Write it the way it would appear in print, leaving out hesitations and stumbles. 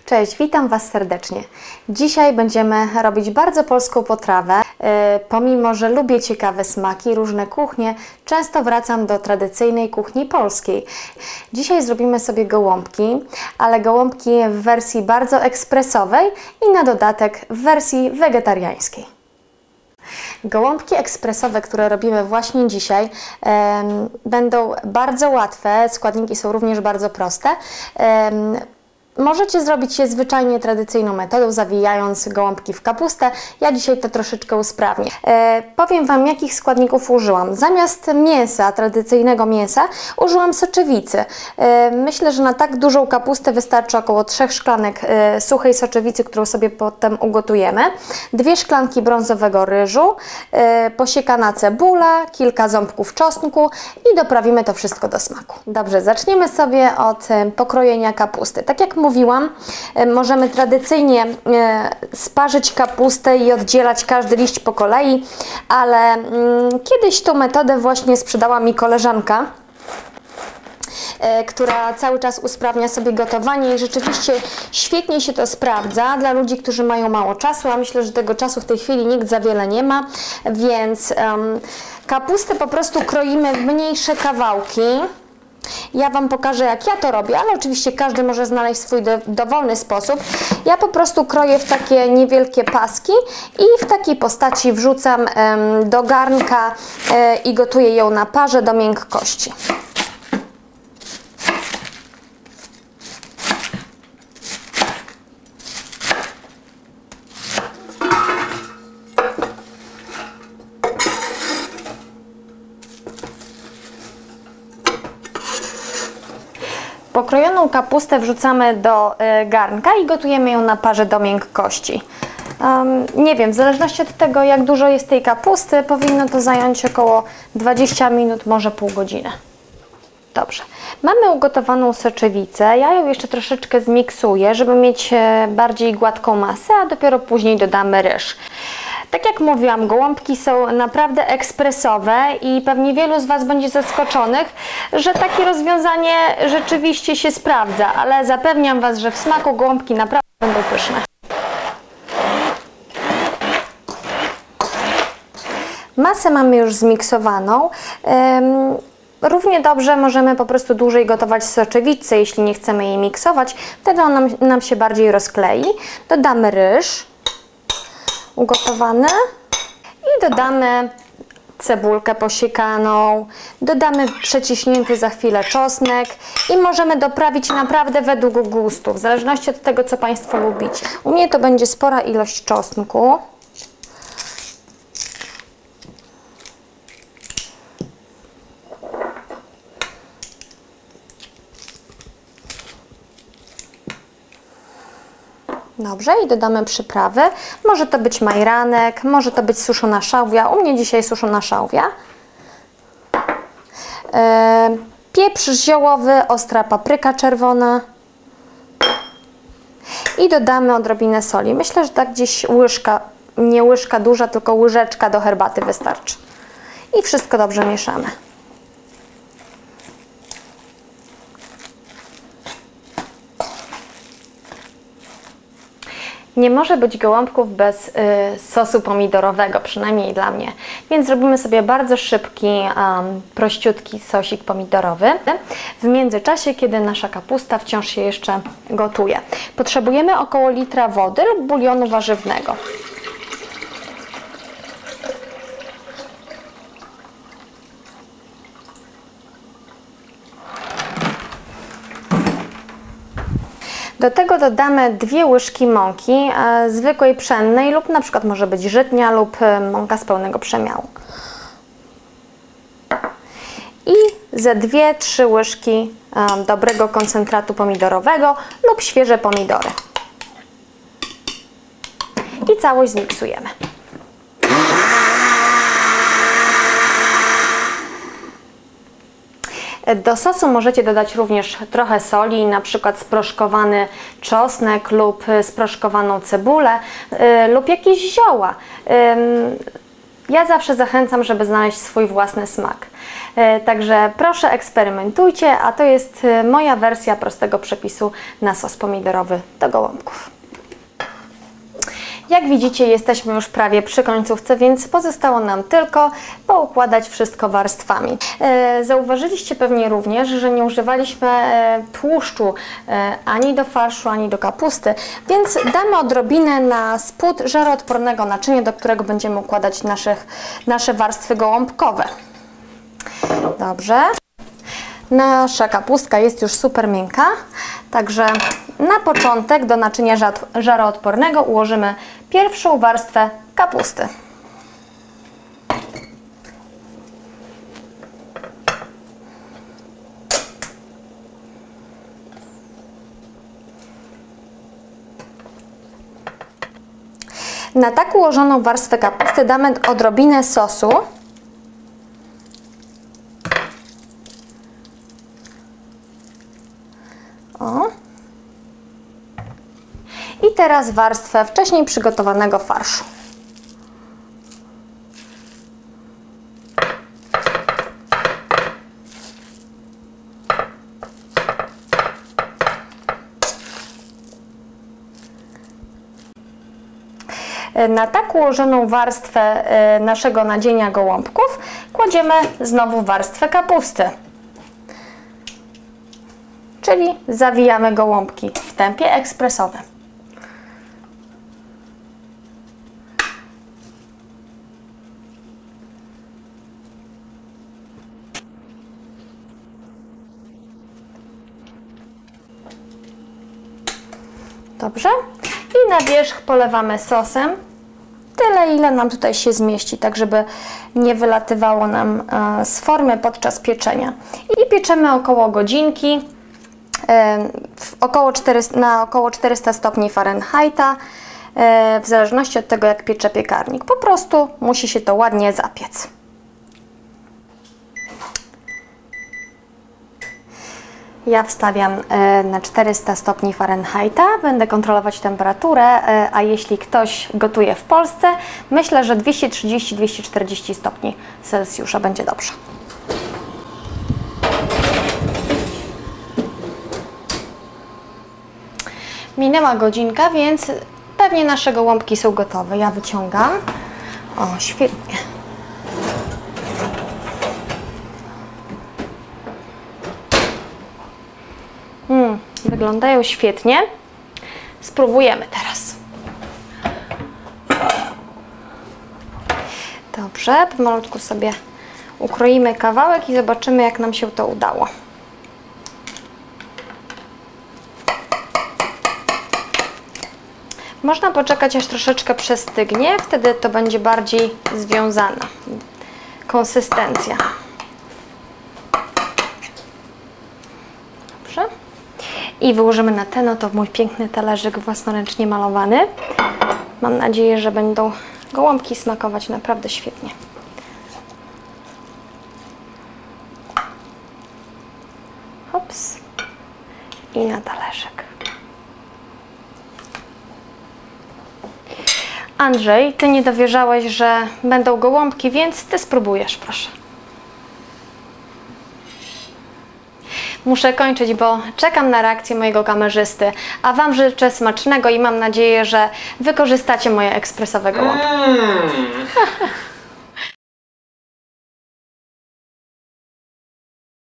Cześć, witam Was serdecznie. Dzisiaj będziemy robić bardzo polską potrawę. Pomimo, że lubię ciekawe smaki, różne kuchnie, często wracam do tradycyjnej kuchni polskiej. Dzisiaj zrobimy sobie gołąbki, ale gołąbki w wersji bardzo ekspresowej i na dodatek w wersji wegetariańskiej. Gołąbki ekspresowe, które robimy właśnie dzisiaj, będą bardzo łatwe, składniki są również bardzo proste. Możecie zrobić je zwyczajnie tradycyjną metodą, zawijając gołąbki w kapustę. Ja dzisiaj to troszeczkę usprawnię. Powiem Wam, jakich składników użyłam. Zamiast mięsa, tradycyjnego mięsa, użyłam soczewicy. Myślę, że na tak dużą kapustę wystarczy około 3 szklanek suchej soczewicy, którą sobie potem ugotujemy. 2 szklanki brązowego ryżu, posiekana cebula, kilka ząbków czosnku i doprawimy to wszystko do smaku. Dobrze, zaczniemy sobie od pokrojenia kapusty. Tak jak mówiłam, możemy tradycyjnie sparzyć kapustę i oddzielać każdy liść po kolei, ale kiedyś tą metodę właśnie sprzedała mi koleżanka, która cały czas usprawnia sobie gotowanie i rzeczywiście świetnie się to sprawdza dla ludzi, którzy mają mało czasu, a myślę, że tego czasu w tej chwili nikt za wiele nie ma, więc kapustę po prostu kroimy w mniejsze kawałki. Ja Wam pokażę, jak ja to robię, ale oczywiście każdy może znaleźć swój dowolny sposób. Ja po prostu kroję w takie niewielkie paski i w takiej postaci wrzucam do garnka i gotuję ją na parze do miękkości. Pokrojoną kapustę wrzucamy do garnka i gotujemy ją na parze do miękkości. Nie wiem, w zależności od tego, jak dużo jest tej kapusty, powinno to zająć około 20 minut, może pół godziny. Dobrze. Mamy ugotowaną soczewicę. Ja ją jeszcze troszeczkę zmiksuję, żeby mieć bardziej gładką masę, a dopiero później dodamy ryż. Tak jak mówiłam, gołąbki są naprawdę ekspresowe i pewnie wielu z Was będzie zaskoczonych, że takie rozwiązanie rzeczywiście się sprawdza, ale zapewniam Was, że w smaku gołąbki naprawdę będą pyszne. Masę mamy już zmiksowaną. Równie dobrze możemy po prostu dłużej gotować soczewicę, jeśli nie chcemy jej miksować, wtedy ona nam się bardziej rozklei. Dodamy ryż ugotowany i dodamy cebulkę posiekaną, dodamy przeciśnięty za chwilę czosnek i możemy doprawić naprawdę według gustu, w zależności od tego, co Państwo lubicie. U mnie to będzie spora ilość czosnku. Dobrze, i dodamy przyprawy. Może to być majranek, może to być suszona szałwia. U mnie dzisiaj suszona szałwia. Pieprz ziołowy, ostra papryka czerwona. I dodamy odrobinę soli. Myślę, że tak gdzieś łyżka, nie łyżka duża, tylko łyżeczka do herbaty wystarczy. I wszystko dobrze mieszamy. Nie może być gołąbków bez sosu pomidorowego, przynajmniej dla mnie. Więc zrobimy sobie bardzo szybki, prościutki sosik pomidorowy. W międzyczasie, kiedy nasza kapusta wciąż się jeszcze gotuje. Potrzebujemy około litra wody lub bulionu warzywnego. Do tego dodamy 2 łyżki mąki zwykłej pszennej lub na przykład może być żytnia lub mąka z pełnego przemiału. I ze 2-3 łyżki dobrego koncentratu pomidorowego lub świeże pomidory. I całość zmiksujemy. Do sosu możecie dodać również trochę soli, na przykład sproszkowany czosnek lub sproszkowaną cebulę lub jakieś zioła. Ja zawsze zachęcam, żeby znaleźć swój własny smak. Także proszę eksperymentujcie, a to jest moja wersja prostego przepisu na sos pomidorowy do gołąbków. Jak widzicie, jesteśmy już prawie przy końcówce, więc pozostało nam tylko poukładać wszystko warstwami. Zauważyliście pewnie również, że nie używaliśmy tłuszczu ani do farszu, ani do kapusty, więc damy odrobinę na spód żaroodpornego naczynia, do którego będziemy układać nasze warstwy gołąbkowe. Dobrze. Nasza kapustka jest już super miękka, także na początek do naczynia żaroodpornego ułożymy pierwszą warstwę kapusty. Na tak ułożoną warstwę kapusty damy odrobinę sosu. O. I teraz warstwę wcześniej przygotowanego farszu. Na tak ułożoną warstwę naszego nadzienia gołąbków kładziemy znowu warstwę kapusty. Czyli zawijamy gołąbki w tempie ekspresowym. Dobrze. I na wierzch polewamy sosem. Tyle, ile nam tutaj się zmieści, tak żeby nie wylatywało nam z formy podczas pieczenia. I pieczemy około godzinki. Na około 400 stopni Fahrenheita, w zależności od tego, jak piecze piekarnik. Po prostu musi się to ładnie zapiec. Ja wstawiam na 400 stopni Fahrenheita, będę kontrolować temperaturę, a jeśli ktoś gotuje w Polsce, myślę, że 230-240 stopni Celsjusza będzie dobrze. Minęła godzinka, więc pewnie nasze gołąbki są gotowe. Ja wyciągam. O, świetnie. Wyglądają świetnie. Spróbujemy teraz. Dobrze, pomalutku sobie ukroimy kawałek i zobaczymy, jak nam się to udało. Można poczekać, aż troszeczkę przestygnie, wtedy to będzie bardziej związana konsystencja. Dobrze. I wyłożymy na ten oto mój piękny talerzyk własnoręcznie malowany. Mam nadzieję, że będą gołąbki smakować naprawdę świetnie. Hops. I na talerzyk. Andrzej, Ty nie dowierzałeś, że będą gołąbki, więc Ty spróbujesz, proszę. Muszę kończyć, bo czekam na reakcję mojego kamerzysty, a Wam życzę smacznego i mam nadzieję, że wykorzystacie moje ekspresowe gołąbki.